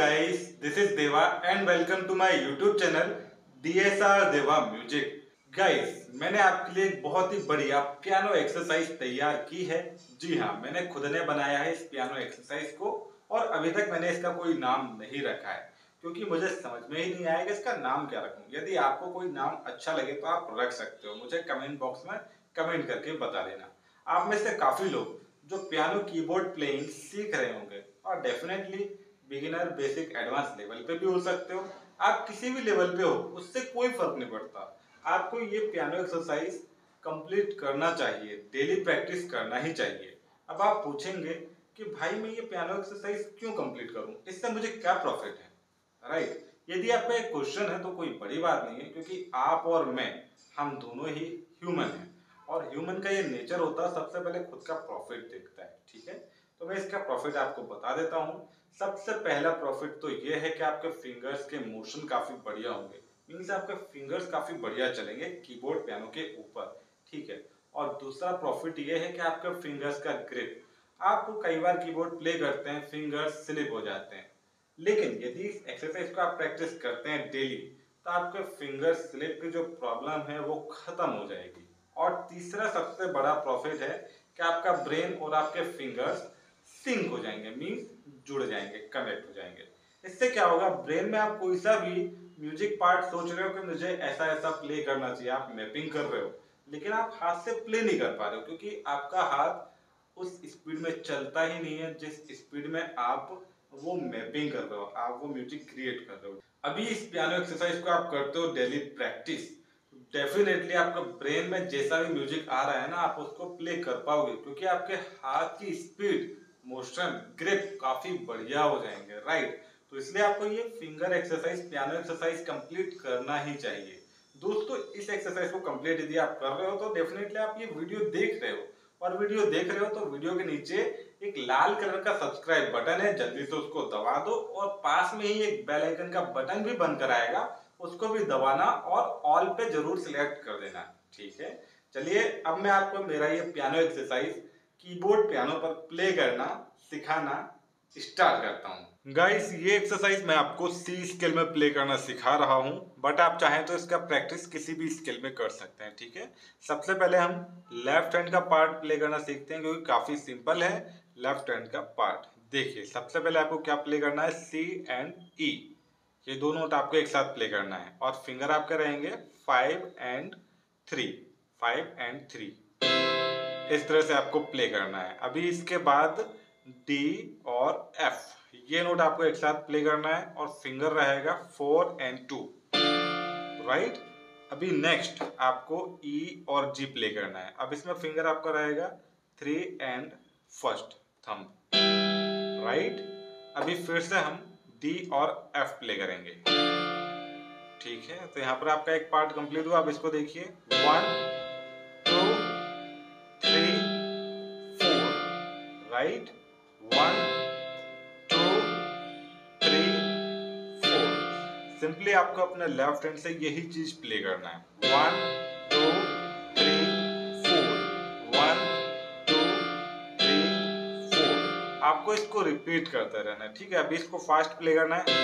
guys, this is Deva and welcome to my YouTube channel DSR Deva Music. Guys, मैंने आपके लिए एक बहुत ही बढ़िया पियानो एक्सरसाइज तैयार की है। जी हाँ, मैंने खुद ने बनाया है इस पियानो एक्सरसाइज को और अभी तक मैंने इसका कोई नाम नहीं रखा है क्योंकि मुझे समझ में ही नहीं आया कि इसका नाम क्या रखूं। यदि आपको कोई नाम अच्छा लगे तो आप रख सकते हो, मुझे कमेंट बॉक्स में कमेंट करके बता देना। आप में से काफी लोग जो पियानो कीबोर्ड प्लेइंग सीख रहे होंगे और definitely beginner, basic, advance level पे भी हो सकते हो। आप किसी भी लेवल पे हो, उससे कोई फर्क नहीं पड़ता। आपको ये पियानो एक्सरसाइज कंप्लीट करना चाहिए, डेली प्रैक्टिस करना ही चाहिए। अब आप पूछेंगे कि भाई मैं ये पियानो एक्सरसाइज क्यों कंप्लीट करूं, इससे मुझे क्या प्रॉफिट है, राइट? यदि आपका एक क्वेश्चन है तो कोई बड़ी बात नहीं है क्योंकि आप और मैं, हम दोनों ही ह्यूमन हैं और ह्यूमन का ये नेचर होता है सबसे पहले खुद का प्रॉफिट देखता है। ठीक है, तो मैं इसका प्रॉफिट आपको बता देता हूँ। सबसे पहला प्रॉफिट तो ये है कि आपके फिंगर्स के मोशन काफी बढ़िया होंगे, मीन्स आपके फिंगर्स काफी बढ़िया चलेंगे कीबोर्ड पियानो के ऊपर। ठीक है, और दूसरा प्रॉफिट ये है कि आपके फिंगर्स का ग्रिप, आपको कई बार कीबोर्ड प्ले करते हैं, फिंगर्स स्लिप हो जाते हैं, लेकिन यदि इस एक्सरसाइज को आप प्रैक्टिस करते हैं डेली तो आपके फिंगर स्लिप की जो प्रॉब्लम है वो खत्म हो जाएगी। और तीसरा सबसे बड़ा प्रॉफिट है कि आपका ब्रेन और आपके फिंगर्स सिंक हो जाएंगे, मींस जुड़ जाएंगे, कनेक्ट हो जाएंगे। इससे क्या होगा, ब्रेन में आप कोई सा भी म्यूजिक पार्ट सोच रहे हो कि मुझे ऐसा ऐसा प्ले करना चाहिए, आप मैपिंग कर रहे हो, लेकिन आप हाथ से प्ले नहीं कर पा रहे हो क्योंकि आपका हाथ उस स्पीड में चलता ही नहीं है जिस स्पीड में आप वो मैपिंग कर रहे हो, आप वो म्यूजिक क्रिएट कर रहे हो। अभी इस पियानो एक्सरसाइज को आप करते हो डेली प्रैक्टिस, डेफिनेटली आपका ब्रेन में जैसा भी म्यूजिक आ रहा है ना, आप उसको प्ले कर पाओगे क्योंकि आपके हाथ की स्पीड, मोशन, ग्रिप काफी बढ़िया हो जाएंगे, राइट? तो इसलिए आपको ये finger exercise, piano exercise complete करना ही चाहिए। दोस्तों, इस एक्सरसाइज को कंप्लीट यदि आप कर रहे हो तो डेफिनेटली आप ये वीडियो देख रहे हो, और वीडियो देख रहे हो तो वीडियो के नीचे एक लाल कलर का सब्सक्राइब बटन है, जल्दी से उसको दबा दो और पास में ही एक बेल आइकन का बटन भी बनकर आएगा, उसको भी दबाना और ऑल पे जरूर सिलेक्ट कर देना। ठीक है, चलिए अब मैं आपको मेरा ये पियानो एक्सरसाइज कीबोर्ड पियानो पर प्ले करना सिखाना स्टार्ट करता हूँ। गाइस, ये एक्सरसाइज मैं आपको सी स्केल में प्ले करना सिखा रहा हूँ, बट आप चाहें तो इसका प्रैक्टिस किसी भी स्केल में कर सकते हैं। ठीक है, सबसे पहले हम लेफ्ट हैंड का पार्ट प्ले करना सीखते हैं क्योंकि काफी सिंपल है लेफ्ट हैंड का पार्ट। देखिए, सबसे पहले आपको क्या प्ले करना है, सी एंड ई, ये दो नोट आपको एक साथ प्ले करना है और फिंगर आपके रहेंगे 5 एंड 3, 5 एंड 3, इस तरह से आपको प्ले करना है। अभी इसके बाद डी और एफ, ये नोट आपको एक साथ प्ले करना है और फिंगर रहेगा 4 एंड 2, राइट? अभी नेक्स्ट आपको ई और जी प्ले करना है। अब इसमें फिंगर आपका रहेगा 3 एंड फर्स्ट थंब, राइट? अभी फिर से हम डी और एफ प्ले करेंगे। ठीक है, तो यहाँ पर आपका एक पार्ट कंप्लीट हुआ। अब इसको देखिए, 1 2 3 4, राइट? 1 2 3 4। सिंपली आपको अपने लेफ्ट हैंड से यही चीज प्ले करना है, 1 2 3 4, 1 2 3 4। आपको इसको रिपीट करते रहना है। ठीक है, अभी इसको फास्ट प्ले करना है।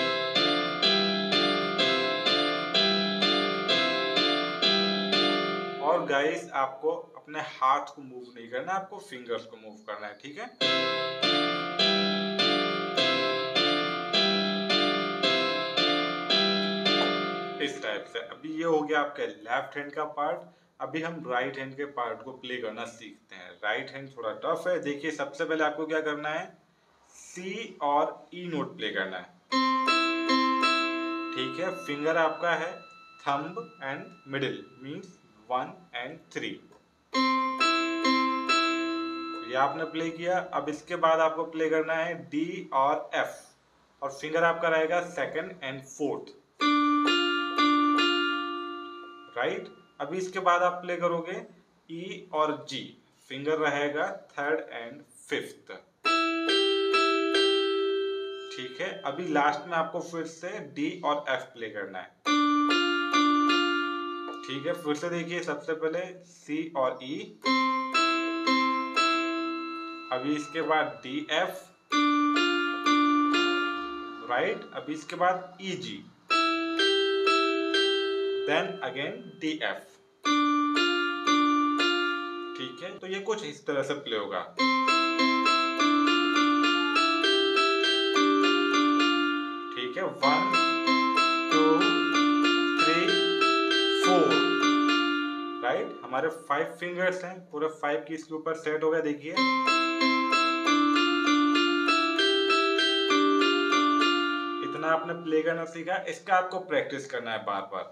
और गाइस, आपको अपने हाथ को मूव नहीं करना, आपको फिंगर्स को मूव करना है। ठीक है, इस टाइप से। अभी ये हो गया आपका लेफ्ट हैंड का पार्ट। अभी हम राइट हैंड के पार्ट को प्ले करना सीखते हैं। राइट हैंड थोड़ा टफ है। देखिए, सबसे पहले आपको क्या करना है, सी और ई नोट प्ले करना है। ठीक है, फिंगर आपका है thumb and middle, means 1 and 3, ये आपने प्ले किया। अब इसके बाद आपको प्ले करना है डी और एफ, और फिंगर आपका रहेगा 2nd एंड 4th, राइट? अभी इसके बाद आप प्ले करोगे ई और जी, फिंगर रहेगा 3rd एंड 5th। ठीक है, अभी लास्ट में आपको फिर से डी और एफ प्ले करना है। ठीक है, फिर से देखिए, सबसे पहले सी और ई, अभी इसके बाद डी एफ, राइट। अभी इसके बाद E G, then again D F. ठीक है, तो ये कुछ इस तरह से प्ले होगा। ठीक है, 1 2 3 4, राइट। हमारे 5 फिंगर्स हैं, पूरे 5 की इसके ऊपर सेट हो गया। देखिए इतना आपने प्ले करना सीखा, इसका आपको प्रैक्टिस करना है बार बार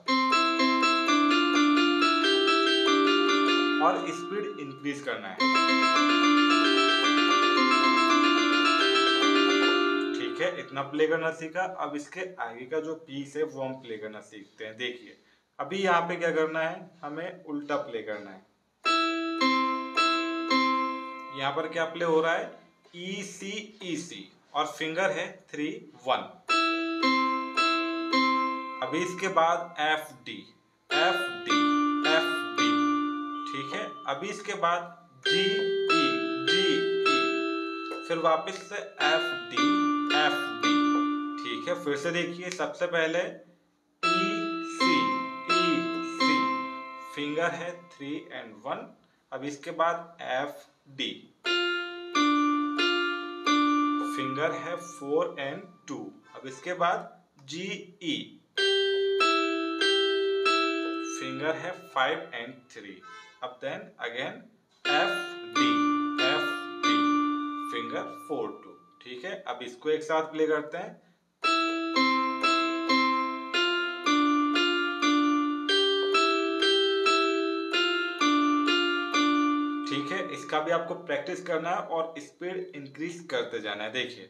और स्पीड इंक्रीज करना है। ठीक है, इतना प्ले करना सीखा। अब इसके आगे का जो पीस है वो हम प्ले करना सीखते हैं। देखिए अभी यहाँ पे क्या करना है, हमें उल्टा प्ले करना है। यहाँ पर क्या प्ले हो रहा है, ई सी और फिंगर है 3 1। अभी इसके बाद F D F D F D. ठीक है, अभी इसके बाद जी ई, फिर वापस से एफ डी एफ डी। ठीक है, फिर से देखिए, सबसे पहले ई सी, फिंगर है 3 and 1। अब इसके बाद एफ डी, फिंगर है 4 and 2। अब इसके बाद जी ई, फिंगर है 5 and 3। अब then again F D, finger 4 2। ठीक है, अब इसको एक साथ प्ले करते हैं। ठीक है, इसका भी आपको प्रैक्टिस करना है और स्पीड इंक्रीज करते जाना है। देखिए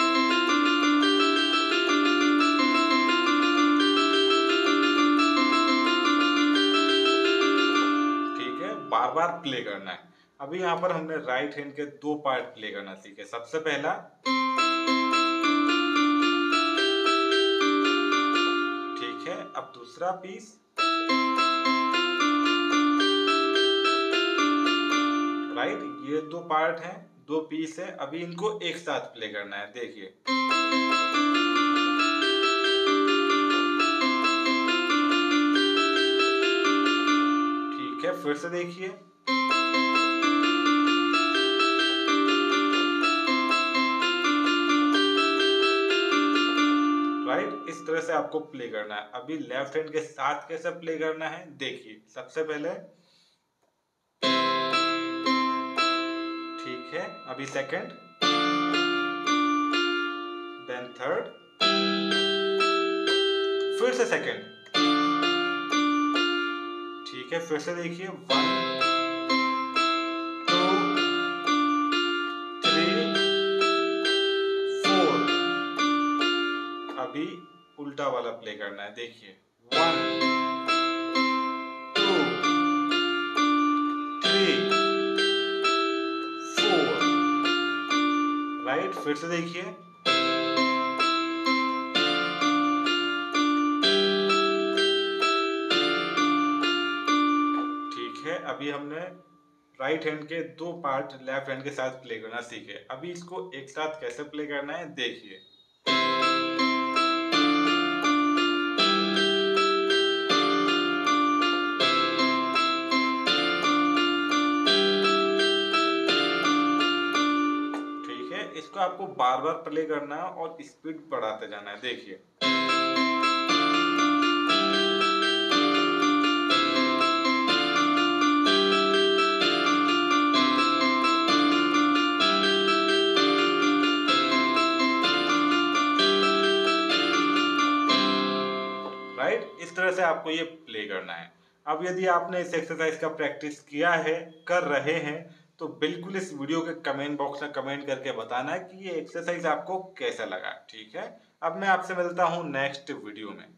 ठीक है, बार बार प्ले करना है। अभी यहाँ पर हमने राइट हैंड के 2 पार्ट प्ले करना सीखे। सबसे पहला, ठीक है, अब दूसरा पीस, राइट। ये 2 पार्ट हैं, 2 पीस है। अभी इनको एक साथ प्ले करना है। देखिए ठीक है, फिर से देखिए राइट। इस तरह से आपको प्ले करना है। अभी लेफ्ट हैंड के साथ कैसे प्ले करना है, देखिए सबसे पहले, ठीक है, अभी सेकंड, देन थर्ड, फिर से सेकंड। ठीक है, फिर से देखिए 1 2 3 4। अभी उल्टा वाला प्ले करना है। देखिए 1 2 3 4, राइट। फिर से देखिए, ठीक है, अभी हमने राइट हैंड के 2 पार्ट लेफ्ट हैंड के साथ प्ले करना सीखे। अभी इसको एक साथ कैसे प्ले करना है, देखिए ठीक है, इसको आपको बार बार प्ले करना है और स्पीड बढ़ाते जाना है। देखिए राइट, इस तरह से आपको ये प्ले करना है। अब यदि आपने इस एक्सरसाइज का प्रैक्टिस किया है, कर रहे हैं, तो बिल्कुल इस वीडियो के कमेंट बॉक्स में कमेंट करके बताना है कि ये एक्सरसाइज आपको कैसा लगा। ठीक है, अब मैं आपसे मिलता हूँ नेक्स्ट वीडियो में।